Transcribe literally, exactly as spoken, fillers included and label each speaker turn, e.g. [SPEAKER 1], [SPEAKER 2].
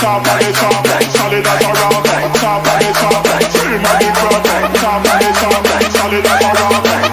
[SPEAKER 1] top of the top, solid as a rock. Top of the top, cream of the crop. Top of the top, solid as a rock.